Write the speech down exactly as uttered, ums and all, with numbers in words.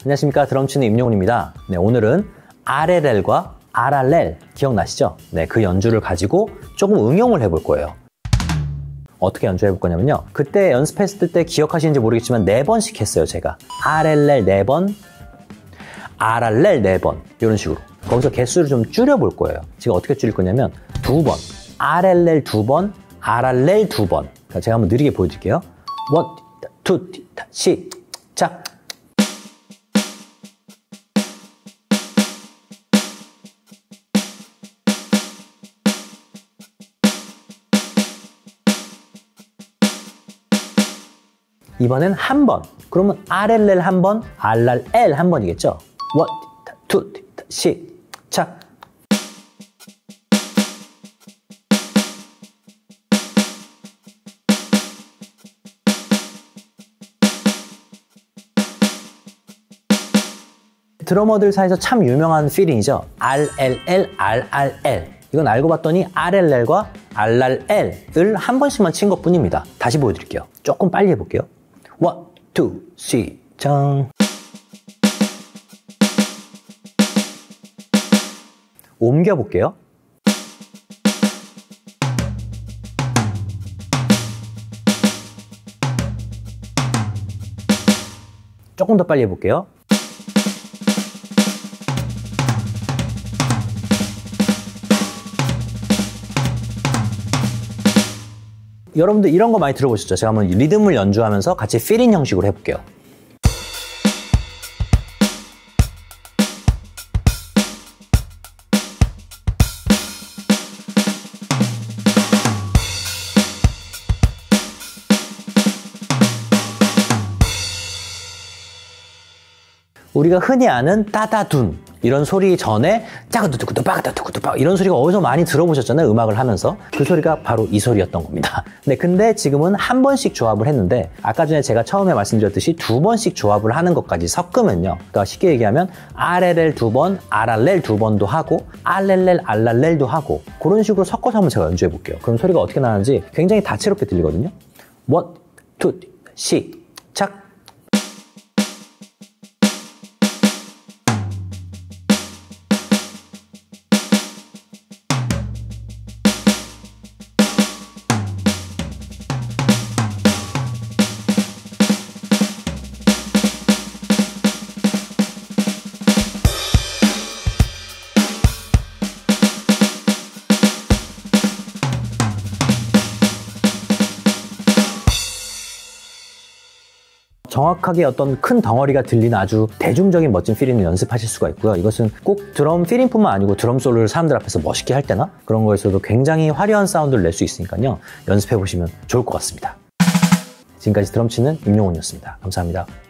안녕하십니까, 드럼 치는 임용훈입니다. 네, 오늘은 알엘엘과 알알렐 기억나시죠? 네, 그 연주를 가지고 조금 응용을 해볼 거예요. 어떻게 연주해 볼 거냐면요, 그때 연습했을 때 기억하시는지 모르겠지만 네 번씩 했어요. 제가 알엘렐 네 번, 알알렐 네 번, 이런 식으로. 거기서 개수를 좀 줄여 볼 거예요. 제가 어떻게 줄일 거냐면 두 번, 알엘렐 두 번, 알알렐 두 번. 제가 한번 느리게 보여드릴게요. 원, 투, 시작. 이번엔 한 번. 그러면 알엘렐 한 번, 알랄엘 한 번이겠죠? 원, 투, 시작. 드러머들 사이에서 참 유명한 필링이죠. 알엘엘, 알알엘. 이건 알고 봤더니 알엘엘과 알랄엘을 한 번씩만 친 것뿐입니다. 다시 보여드릴게요. 조금 빨리 해볼게요. 원, 투, 시작. 옮겨볼게요. 조금 더 빨리 해볼게요. 여러분들 이런 거 많이 들어보셨죠? 제가 한번 리듬을 연주하면서 같이 필인 형식으로 해볼게요. 우리가 흔히 아는 따다둔 이런 소리 전에 짜가두두구두 빠가두두구두 빠 이런 소리가 어디서 많이 들어보셨잖아요, 음악을 하면서. 그 소리가 바로 이 소리였던 겁니다. 네, 근데 지금은 한 번씩 조합을 했는데 아까 전에 제가 처음에 말씀드렸듯이 두 번씩 조합을 하는 것까지 섞으면요, 그러니까 쉽게 얘기하면 알엘엘 두 번, 알알렐 두 번도 하고 알렐렐, 알랄렐도 하고 그런 식으로 섞어서 한번 제가 연주해 볼게요. 그럼 소리가 어떻게 나는지 굉장히 다채롭게 들리거든요. 원, 투, 시작. 정확하게 어떤 큰 덩어리가 들리는 아주 대중적인 멋진 필링을 연습하실 수가 있고요. 이것은 꼭 드럼 필링뿐만 아니고 드럼 솔로를 사람들 앞에서 멋있게 할 때나 그런 거에서도 굉장히 화려한 사운드를 낼 수 있으니까요, 연습해 보시면 좋을 것 같습니다. 지금까지 드럼 치는 임용훈이었습니다. 감사합니다.